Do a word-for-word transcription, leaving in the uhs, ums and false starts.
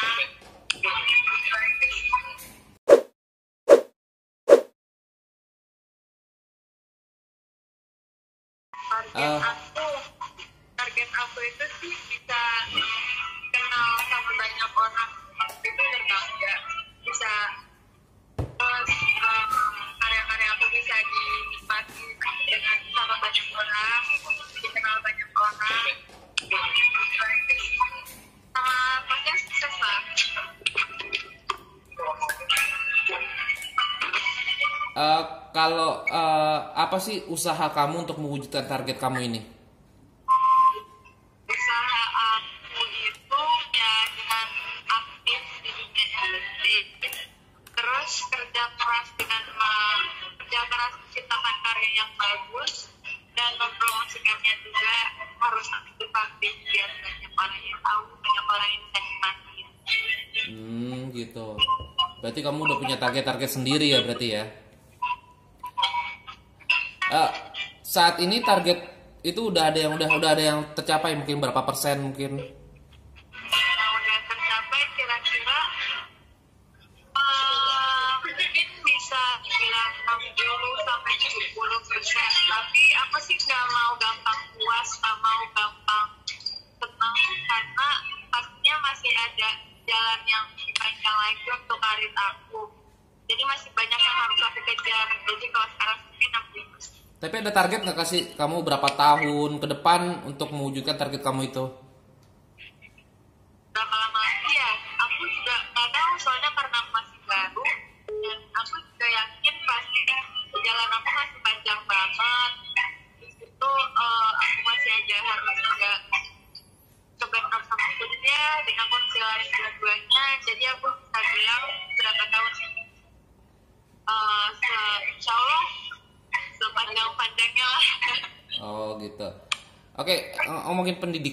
Target Uh, aku, target aku itu sih bisa kenal sama banyak orang. Itu berbangga. Bisa terus um, karya-karya aku bisa dinikmati dengan sama banyak orang, dikenal banyak orang. Sama pastinya sukses lah. uh, kalau uh, apa sih usaha kamu untuk mewujudkan target kamu ini? Usaha aku itu ya dengan aktif di dunia musik, terus kerja keras dengan me- kerja keras menciptakan karya yang bagus dan mempromosikannya juga harus aktif-aktif biar banyak orang yang tahu, banyak orang yang bisa nikmati. Hmm, gitu. Berarti kamu udah punya target-target sendiri ya berarti ya? Uh, saat ini target itu udah ada yang udah udah ada yang tercapai, mungkin berapa persen mungkin? Nah, udah tercapai kira-kira eh, mungkin bisa dibilang enam puluh sampai tujuh puluh persen, tapi aku sih nggak mau gampang puas, nggak mau gampang tenang, karena pastinya masih ada jalan yang lebih panjang lagi untuk karir aku, jadi masih banyak yang harus aku kejar. Jadi kalau sekarang mungkin enam puluh persen. Tapi ada target nggak kasih kamu berapa tahun ke depan untuk mewujudkan target kamu itu? Berapa lama lagi ya? Aku juga nggak tahu, soalnya karena aku masih baru dan aku juga yakin pasti jalan aku masih panjang banget. Di situ eh, aku masih aja harus juga kebentuk sama kuliah dengan konsilari dua-duanya. Jadi aku bisa bilang berapa tahun ini. Uh, insya Allah sepanjang-panjangnya lah. Oh gitu. Oke, ngomongin pendidikan.